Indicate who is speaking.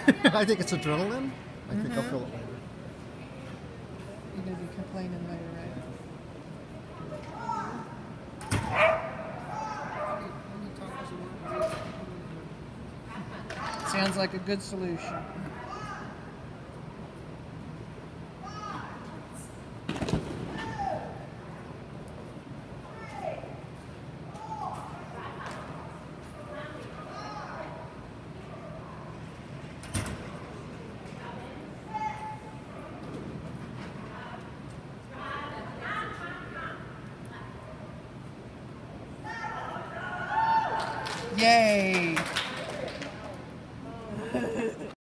Speaker 1: I think it's adrenaline. I think I'll feel it later.
Speaker 2: You're going to be complaining later, right? Sounds like a good solution. Yay!